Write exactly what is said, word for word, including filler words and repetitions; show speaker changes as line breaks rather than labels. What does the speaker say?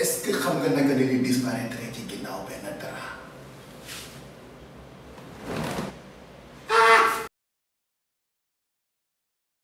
est-ce que xam nga naka la ñuy disparaître ci ginnaaw benn dara